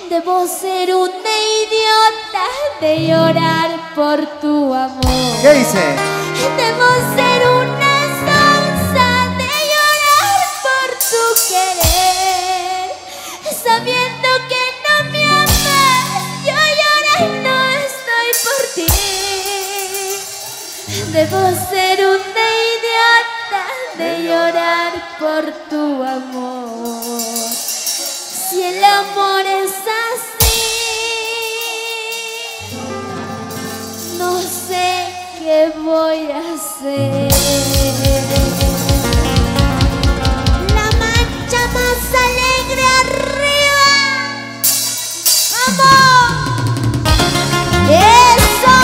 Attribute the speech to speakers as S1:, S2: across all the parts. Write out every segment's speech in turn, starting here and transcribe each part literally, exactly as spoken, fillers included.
S1: Debo ser una idiota de llorar por tu amor.
S2: ¿Qué dice?
S1: Debo ser una sonsa de llorar por tu querer, sabiendo que no me amas. Yo lloro y no estoy por ti. Debo ser una idiota de llorar por tu amor. Si el amor es así, no sé qué voy a hacer. La mancha más alegre arriba. ¡Vamos! ¡Eso!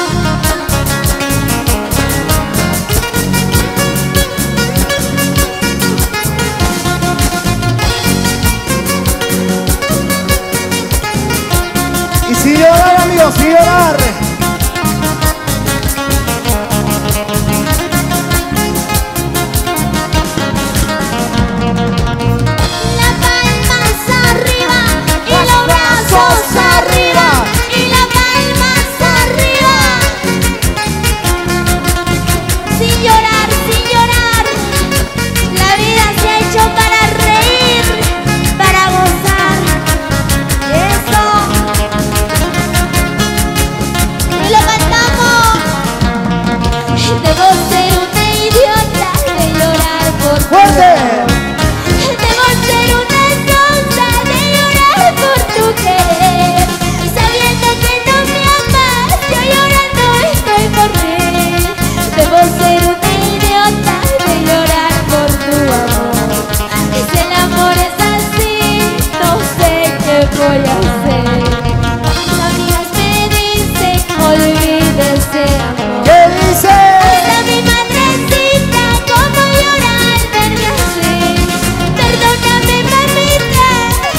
S2: Y sin llorar, amigos, sin llorar.
S1: Las palmas arriba y los brazos arriba y las palmas arriba. Sin llorar, sin llorar. La vida se ha hecho para reír, para gozar. Eso. Y lo cantamos. Debo ser una idiota de llorar por tu
S2: ¡Fuerte!
S1: Debo ser una sonsa de llorar por tu querer, sabiendo que no me amas. Yo llorando estoy por ti. Debo ser una idiota de llorar por tu amor. Y si el amor es así, no sé qué voy a hacer. Mis amigas me dicen, olvide ese amor.
S2: ¿Qué dice?
S1: Hasta mi madrecita, cómo llorar verme así. Perdóname, mamita.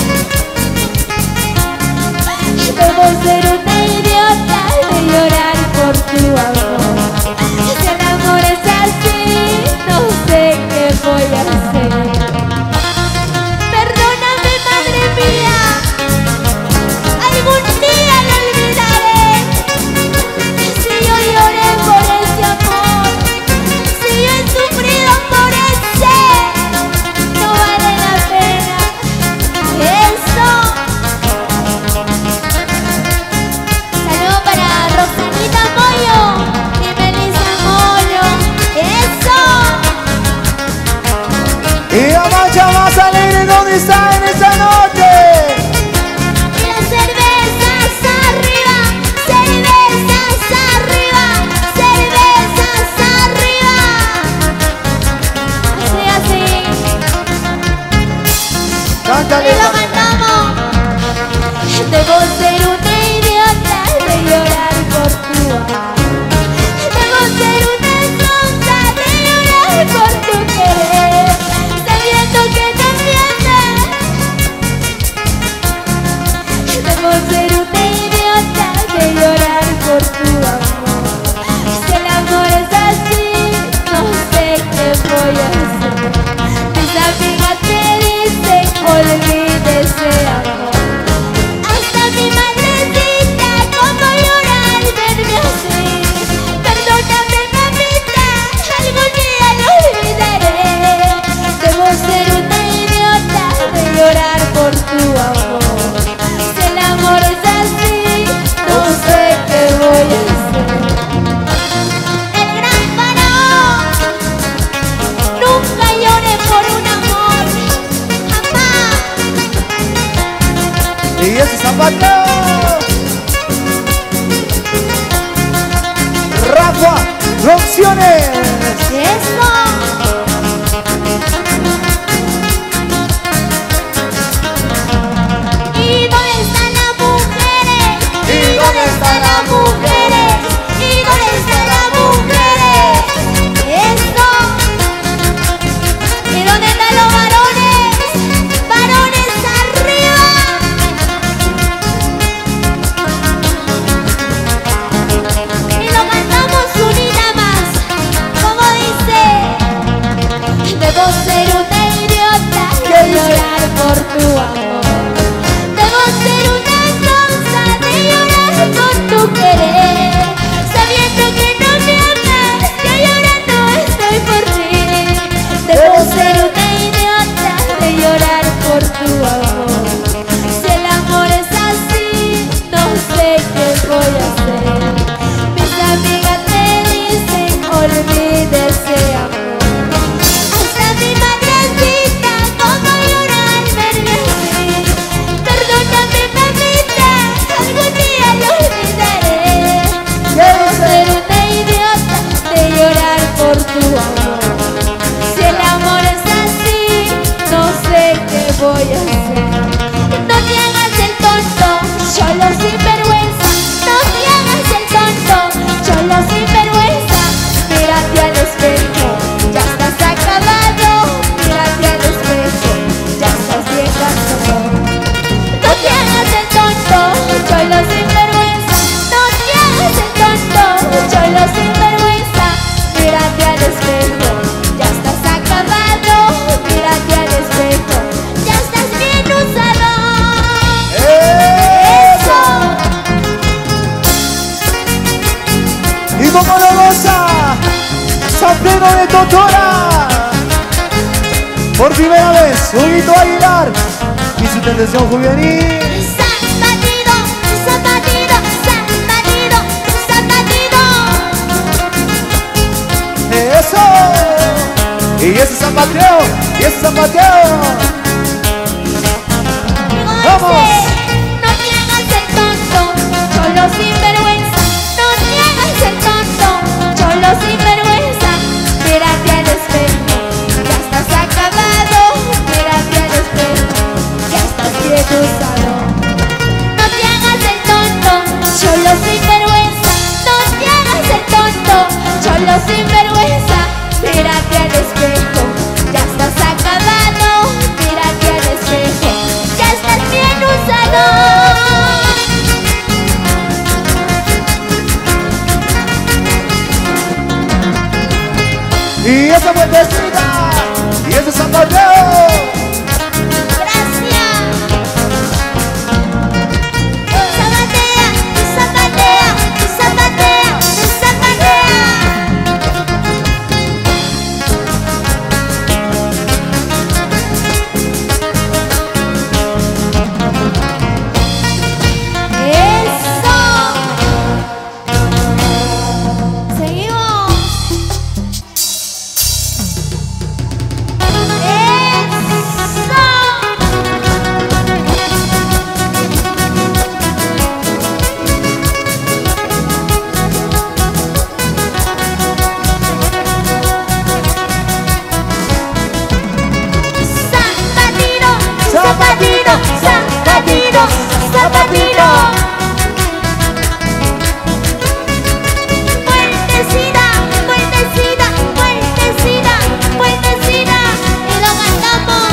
S1: Debo ser una idiota de llorar por tu amor. Si el amor es así, no sé qué voy a hacer. Perdóname, madre mía. Algún día lo olvidaré. Si yo lloré por ese amor, si yo he sufrido por ese, no vale la pena. Eso. Saludo para Rosanita Moyo y Melissa Moyo. Eso.
S2: Y la mancha más alegre, ¿dónde está en esta noche?
S1: Y las cervezas arriba, cervezas arriba, cervezas arriba. Así, así.
S2: Cántale.
S1: Y lo cantamos. Debo ser una idiota de llorar por tu amor. Debo ser una sonsa de llorar por tu querer, sabiendo que no me amas. Debo ser una idiota de llorar por tu amor. Si el amor es así, no sé qué voy a hacer. Mis amigas me dicen, olvide ese amor. Hasta mi madrecita, cómo llorar verme así. Perdóname, mamita, algún día lo olvidaré. Debo ser una idiota de llorar por tu amor. Si el amor es así, no sé qué voy a hacer. El gran faraón, nunca llore por un amor, jamás.
S2: Y ese zapato. Rafa Producciones.
S1: Eso. ¿Y dónde están las mujeres? ¿Y dónde están las mujeres? ¿Y dónde están las mujeres? Eso. ¿Y dónde están los varones? Varones arriba. Y lo cantamos unida más. Como dice.
S2: Totora. Por primera vez, Huguito Aguilar y su tendencia juvenil.
S1: Zapatito, zapatito, zapatito, zapatito.
S2: Eso. Y ese zapateo, y ese zapateo. Vamos.
S1: No te hagas el tonto, cholo sinvergüenza. No te hagas el tonto, cholo sinvergüenza. Mírate al espejo, ya estás acabado. Mírate al espejo, ya estás bien usado. No te hagas el tonto, cholo sinvergüenza. No te hagas el tonto, cholo sinvergüenza. Mírate al espejo, ya estás acabado. Mírate al espejo, ya estás bien usado.
S2: Y esa vueltecita, y ese zapateo.
S1: Gracias. Zapatea, zapatea, zapatea, zapatea. Eso. Seguimos. Zapatito, zapatito, zapatito. Vueltecita, vueltecita, vueltecita, vueltecita. Y lo cantamos.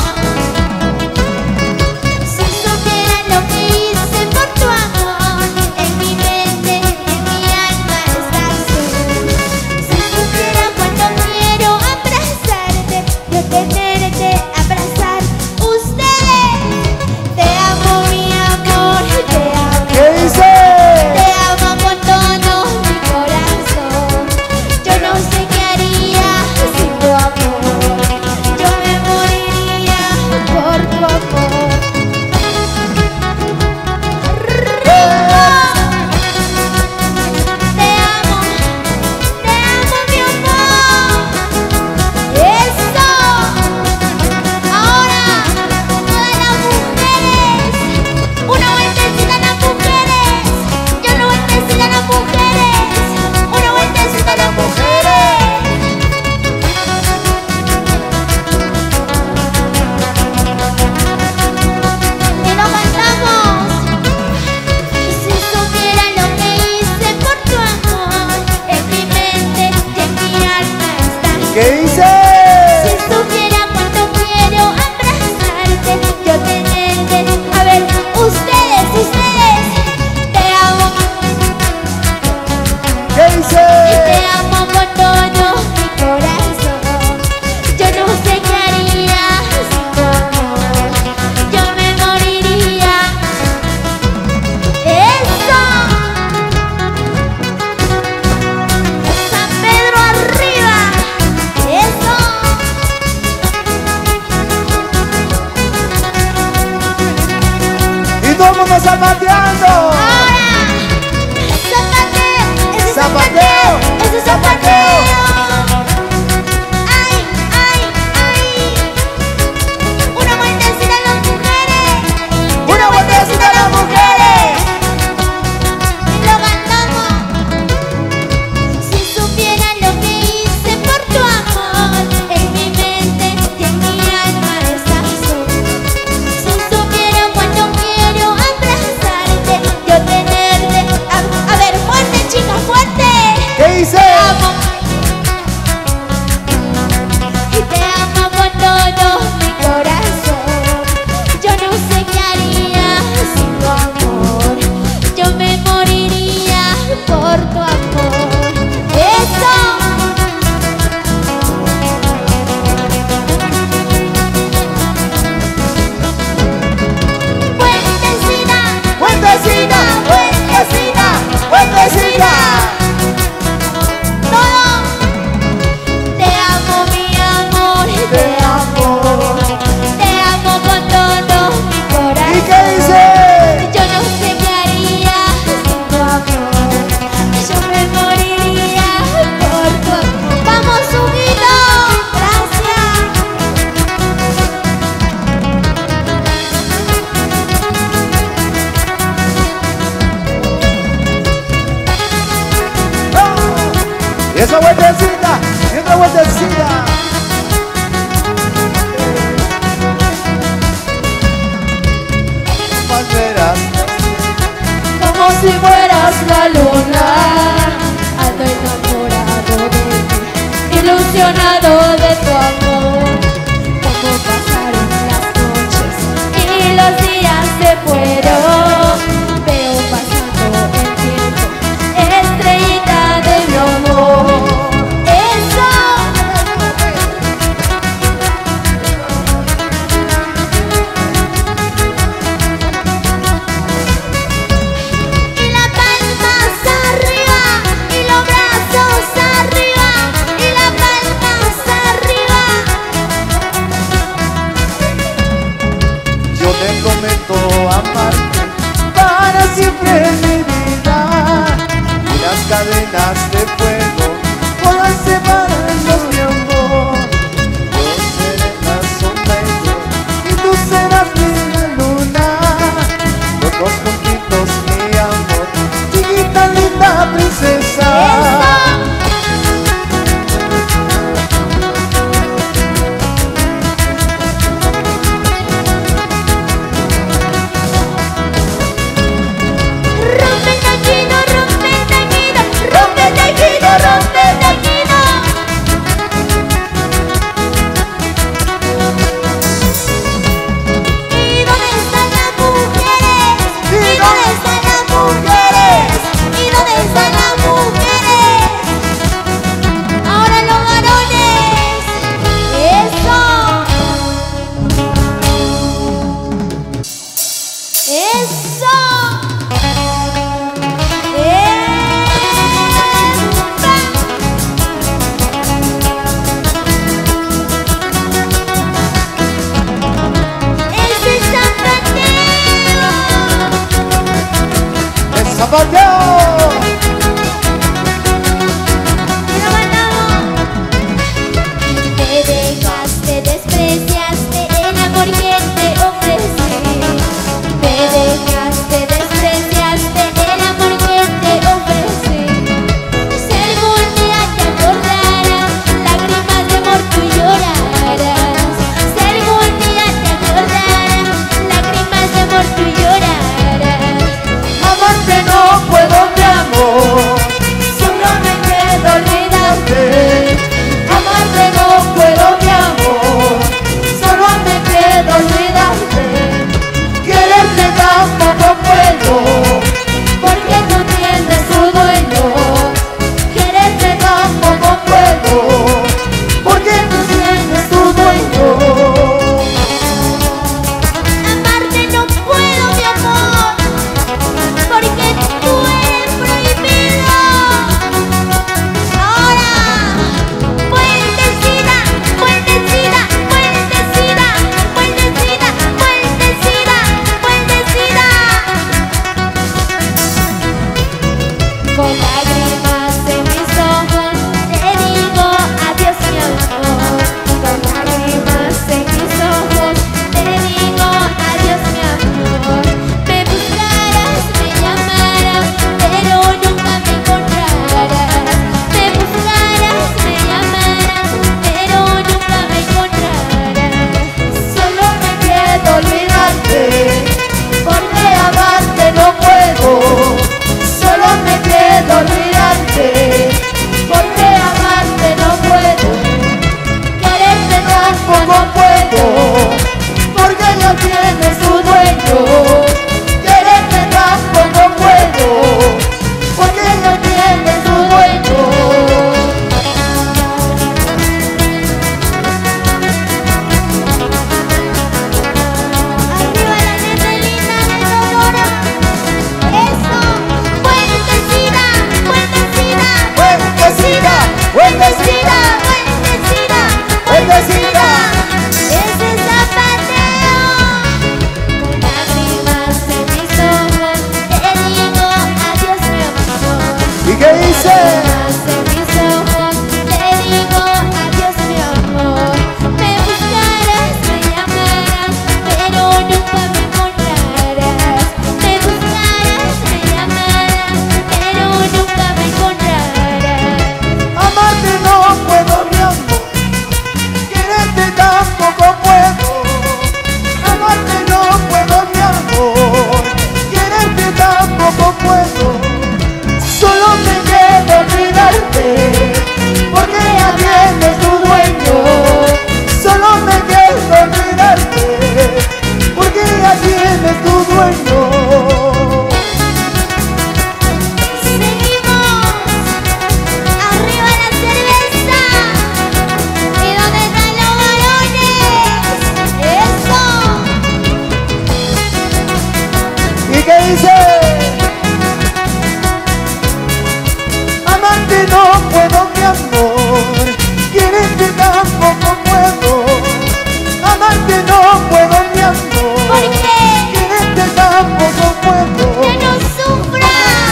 S1: Si supieras lo que hice por tu amor, en mi mente, en mi alma estás tú. Si supieras cuánto quiero abrazarte, yo tenerte, abrazar ustedes. Te amo, mi amor, te amo.
S2: ¿Qué dice?
S1: Te amo con todo mi corazón. Yo no sé qué haría sin tu amor. Yo me moriría por tu amor. ¡Rico! Te amo, te amo, mi amor. Eso. Ahora, todas las mujeres. Una vueltecita a las mujeres. Yo no vueltecita a las mujeres. Una vueltecita a las mujeres. Y lo cantamos. Si supiera lo que hice por tu amor, en mi mente y en mi alma estás.
S2: ¿Qué dice?
S1: Si supiera cuánto quiero abrazarte, yo tenerte. A ver, ustedes, ustedes. Te amo
S2: ¿Qué
S1: y
S2: dice?
S1: te amo con todo mi corazón. Yo no sé qué haría sin tu amor. Yo me moriría. Eso. San Pedro arriba. Eso.
S2: Y todo el mundo zapateando.
S1: Ahora, zapateo, ese
S2: Zapateo,
S1: zapateo, ese zapateo. Ay, ay, ay. Una vueltecita a las mujeres.
S2: Una vueltecita a las mujeres.
S1: Y lo cantamos. Si supiera lo que hice por tu amor, en mi mente y en mi alma estás tú. Si supiera cuánto quiero abrazarte, yo tenerte. A, a ver, fuerte, chicas, fuerte.
S2: esa vueltecita, y otra vueltecita. Volverás
S1: como si fueras la luna, ando enamorado de ti, ilusionado de tu amor. Como pasaron las noches y los días se fueron, veo pasando el tiempo, estrellita de mi amor. Eso. Y las palmas arriba, y los brazos arriba, y las palmas arriba.
S2: yo te prometo amarte para siempre en mi vida. Y las cadenas de fuego podrán separarnos, mi amor. Yo seré la sombra y tú serás mi luna. Los dos juntitos, mi amor, chiquita linda princesa.
S1: Rompe el taquito, rompe el taquito, rompe el taquito, rompe el taquito. ¿Y dónde están las mujeres? ¿Y dónde están las mujeres? ¿Y dónde están las mujeres? Ahora los varones. Eso. Eso. ¡Ese es zapateo!
S2: ¡El zapateo!
S1: ¡Y lo mandamos! Te dejaste, despreciaste el amor que te ofrecí. Te dejaste, despreciaste el amor que te ofrecí. Si algún día te acordarás, lágrimas de amor tú llorarás. Si algún día te acordarás, lágrimas de amor tú llorarás.
S2: Amarte no puedo, mi amor. qué dice? Amarte no puedo, mi amor, quererte tampoco puedo. Amarte no puedo, mi amor,
S1: ¿Por qué?
S2: quererte tampoco puedo.
S1: ¡Que no sufra!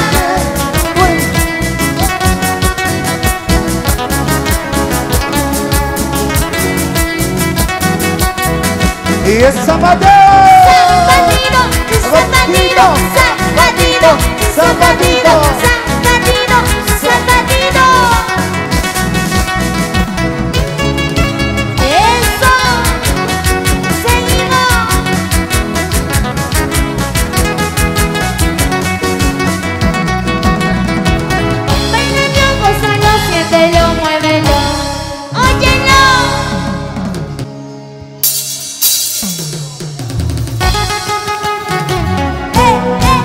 S2: Y es zapatero,
S1: Zapatito, zapatito, zapatito, zapatito, zapatito, zapatito. Eso, seguimos. Bailalo, gózalo, siéntelo, muévelo. Óyelo. Eh, eh.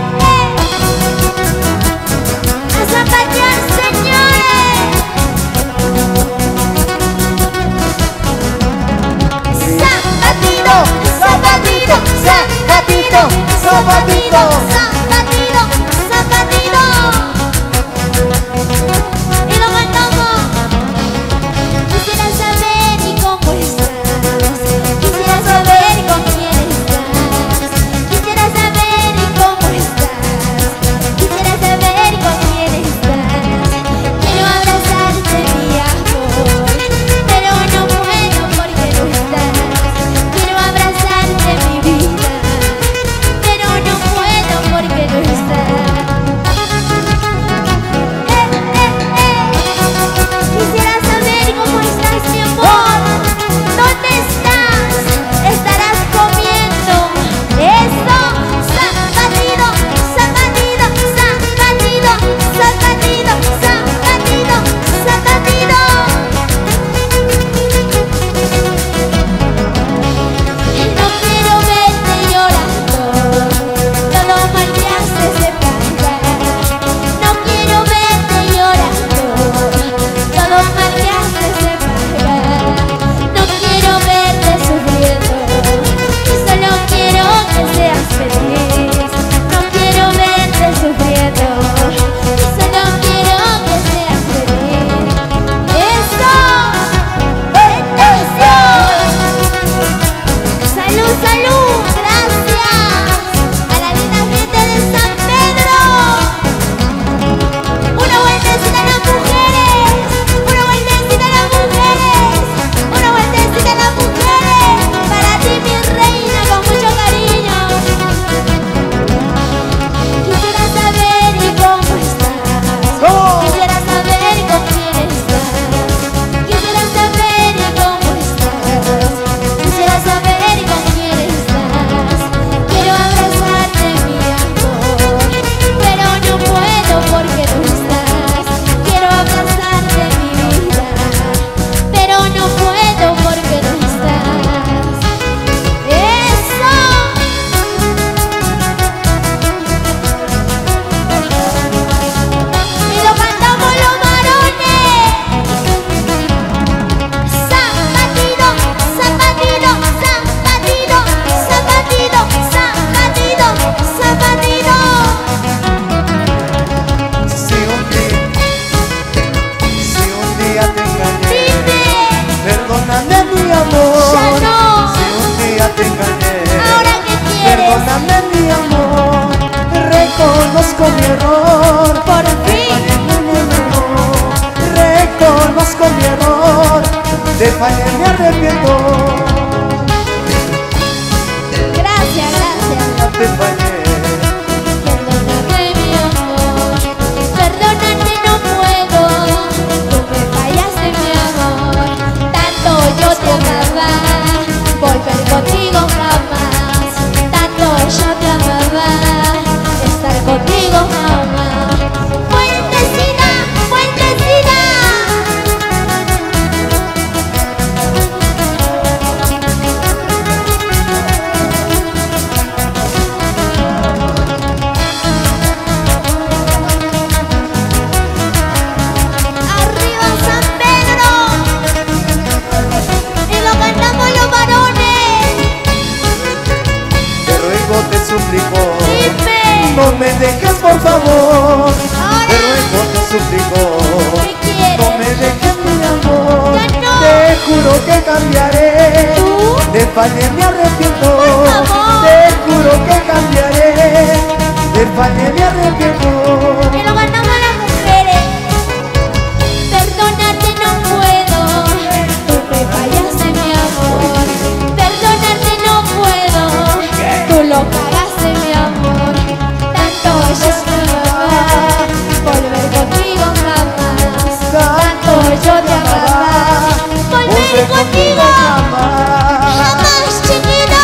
S2: no me dejes por favor.
S1: Ahora.
S2: Te ruego, te suplico,
S1: ¿Qué quieres?
S2: no me dejes mi amor.
S1: Ya no.
S2: Te juro que cambiaré.
S1: ¿Tú?
S2: De fallé me arrepiento.
S1: Por favor.
S2: Te juro que cambiaré. De fallé me arrepiento.
S1: Que lo ganamos las mujeres. Perdonarte no puedo. Tú me fallaste, mi amor. Perdonarte no puedo. Tú lo cagaste, mi amor. Tanto yo te amaba. Volver contigo jamás. Tanto yo te amaba. Volver contigo jamás, chiquito.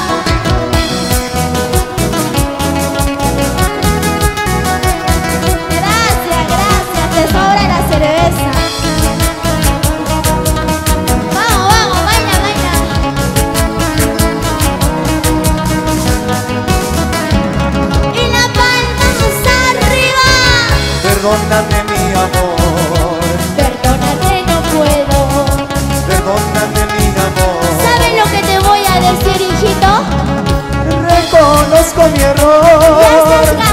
S1: Gracias, gracias, te sobra la cerveza. Vamos, vamos, baila, baila. Y la palmas arriba.
S2: Perdóname mi amor.
S1: Perdónate, no puedo.
S2: Perdóname mi amor.
S1: ¿Sabes lo que te voy a decir, hijito?
S2: Reconozco mi error.
S1: Ya estás